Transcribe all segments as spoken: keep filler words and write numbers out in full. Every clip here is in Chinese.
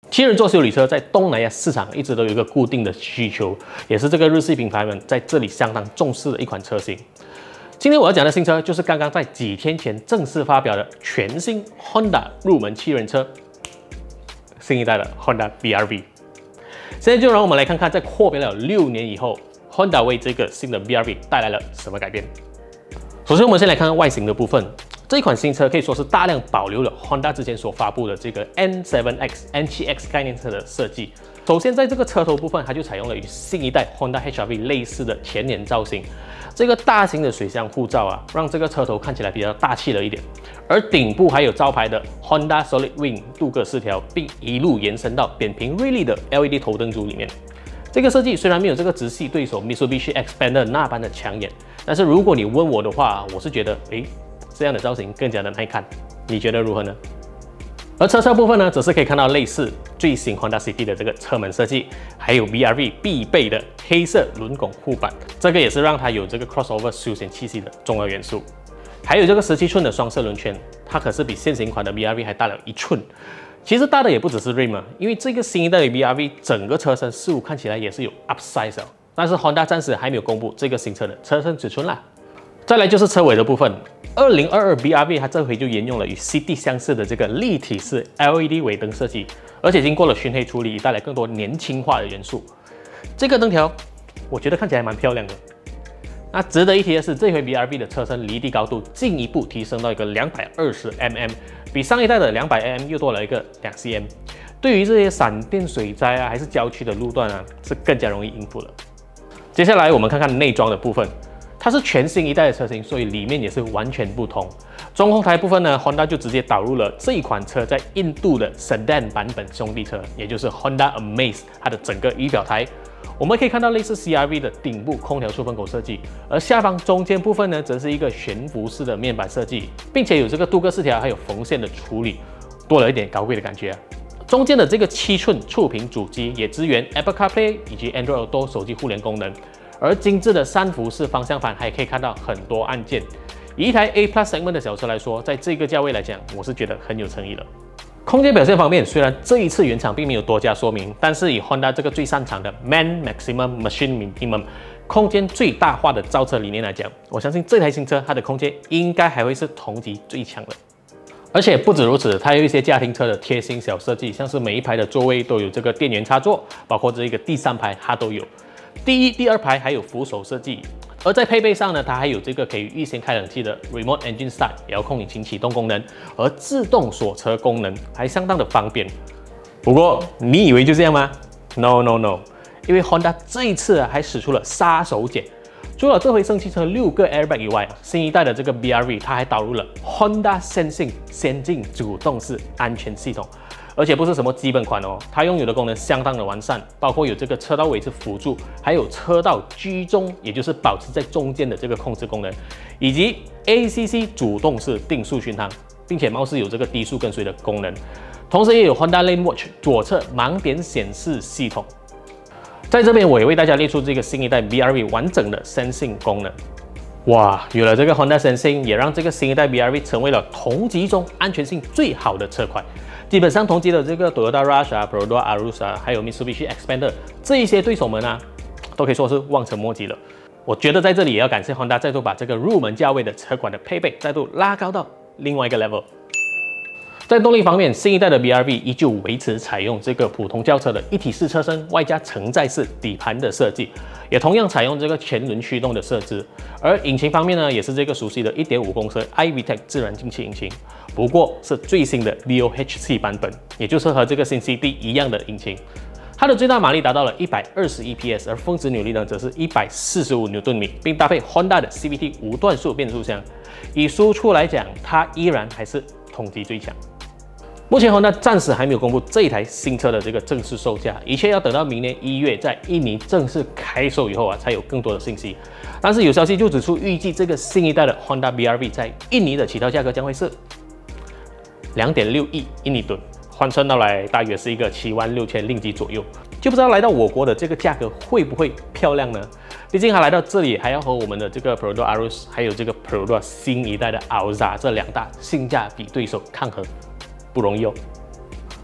七人座休旅车在东南亚市场一直都有一个固定的需求，也是这个日系品牌们在这里相当重视的一款车型。今天我要讲的新车就是刚刚在几天前正式发表的全新 Honda 入门七人车，新一代的 Honda B R V。现在就让我们来看看，在阔别了六年以后 ，Honda 为这个新的 B R V 带来了什么改变。首先，我们先来看看外形的部分。这一款新车可以说是大量保留了 Honda 之前所发布的这个 N 七 X、N 七 X 概念车的设计。首先，在这个车头部分，它就采用了与新一代 Honda H R V 类似的前脸造型。这个大型的水箱护罩啊，让这个车头看起来比较大气了一点。而顶部还有招牌的 Honda Solid Wing 镀铬饰条，并一路延伸到扁平锐利的 L E D 头灯组里面。这个设计虽然没有这个直系对手 Mitsubishi Xpander 那般的抢眼，但是如果你问我的话，我是觉得，诶。这样的造型更加的耐看，你觉得如何呢？而车侧部分呢，则是可以看到类似最新 Honda City 的这个车门设计，还有 B R V 必备的黑色轮拱护板，这个也是让它有这个 crossover 休闲气息的重要元素。还有这个十七寸的双色轮圈，它可是比现行款的 B R V 还大了一寸。其实大的也不只是 rim 啊，因为这个新一代的 B R V 整个车身似乎看起来也是有 upsize 啊，但是 Honda 暂时还没有公布这个新车的车身尺寸啦。再来就是车尾的部分， 二零二二 B R V 它这回就沿用了与 City 相似的这个立体式 L E D 尾灯设计，而且经过了熏黑处理，带来更多年轻化的元素。这个灯条我觉得看起来蛮漂亮的。那值得一提的是，这回 B R V 的车身离地高度进一步提升到一个两百二十毫米，比上一代的两百毫米又多了一个两 C M。对于这些闪电水灾啊，还是郊区的路段啊，是更加容易应付了。接下来我们看看内装的部分。它是全新一代的车型，所以里面也是完全不同。中控台部分呢 ，Honda 就直接导入了这一款车在印度的 Sedan 版本兄弟车，也就是 Honda Amaze 它的整个仪表台。我们可以看到类似 C R V 的顶部空调出风口设计，而下方中间部分呢，则是一个悬浮式的面板设计，并且有这个镀铬饰条还有缝线的处理，多了一点高贵的感觉啊。中间的这个七寸触屏主机也支援 Apple CarPlay 以及 Android Auto 手机互联功能。而精致的三辐式方向盘还可以看到很多按键。以一台 A Plus segment 的小车来说，在这个价位来讲，我是觉得很有诚意了。空间表现方面，虽然这一次原厂并没有多加说明，但是以 Honda 这个最擅长的 Man Maximum Machine Minimum 空间最大化的造车理念来讲，我相信这台新车它的空间应该还会是同级最强的。而且不止如此，它有一些家庭车的贴心小设计，像是每一排的座位都有这个电源插座，包括这个第三排它都有。第一、第二排还有扶手设计，而在配备上呢，它还有这个可以预先开冷气的 Remote Engine Start 遥控引擎启动功能，而自动锁车功能还相当的方便。不过你以为就这样吗 ？No No No， 因为 Honda 这一次啊还使出了杀手锏，除了这回升级成六个 airbag 以外，新一代的这个 B R V 它还导入了 Honda Sensing 先进主动式安全系统。而且不是什么基本款哦，它拥有的功能相当的完善，包括有这个车道位置辅助，还有车道居中，也就是保持在中间的这个控制功能，以及 A C C 主动式定速巡航，并且貌似有这个低速跟随的功能，同时也有 Honda Lane Watch 左侧盲点显示系统。在这边我也为大家列出这个新一代 B R V 完整的 Sensing 功能。哇，有了这个 Honda Sensing， 也让这个新一代 B R V 成为了同级中安全性最好的车款。基本上同级的这个 Toyota Rush 啊、Perodua Arus 啊，还有 Mitsubishi Xpander 这一些对手们啊，都可以说是望尘莫及了。我觉得在这里也要感谢 Honda 再度把这个入门价位的车款的配备再度拉高到另外一个 level。在动力方面，新一代的 B R V 依旧维持采用这个普通轿车的一体式车身，外加承载式底盘的设计，也同样采用这个前轮驱动的设置。而引擎方面呢，也是这个熟悉的 一点五 公升 i VTEC 自然进气引擎，不过是最新的 D O H C 版本，也就是和这个新 C D 一样的引擎。它的最大马力达到了一百二十一匹 而峰值扭力呢则是一百四十五牛顿米，并搭配 Honda 的 C V T 无段速变速箱。以输出来讲，它依然还是同级最强。目前 Honda 暂时还没有公布这一台新车的这个正式售价，一切要等到明年一月在印尼正式开售以后啊，才有更多的信息。但是有消息就指出，预计这个新一代的 Honda B R V 在印尼的起跳价格将会是 两点六亿印尼盾，换算到来大约是一个七万六千令吉左右。就不知道来到我国的这个价格会不会漂亮呢？毕竟它来到这里还要和我们的这个 Perodua Arus 还有这个 Perodua 新一代的 Alza 这两大性价比对手抗衡。不容易哦。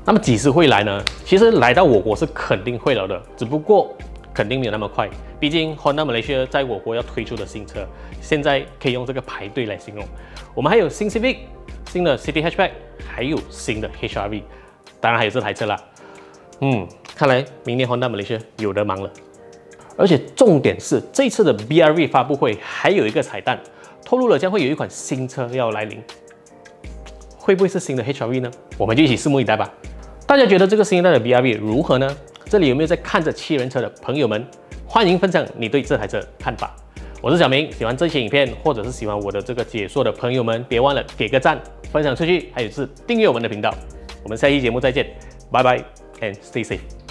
那么几时会来呢？其实来到我国是肯定会了的，只不过肯定没有那么快。毕竟 Honda Malaysia 在我国要推出的新车，现在可以用这个排队来形容。我们还有新 Civic、新的 City Hatchback， 还有新的 H R V， 当然还有这台车啦。嗯，看来明年 Honda Malaysia 有得忙了。而且重点是，这次的 B R V 发布会还有一个彩蛋，透露了将会有一款新车要来临。会不会是新的 H R V 呢？我们就一起拭目以待吧。大家觉得这个新一代的 B R V 如何呢？这里有没有在看着七人车的朋友们？欢迎分享你对这台车的看法。我是小明，喜欢这些影片或者是喜欢我的这个解说的朋友们，别忘了给个赞、分享出去，还有是订阅我们的频道。我们下期节目再见，拜拜 and stay safe。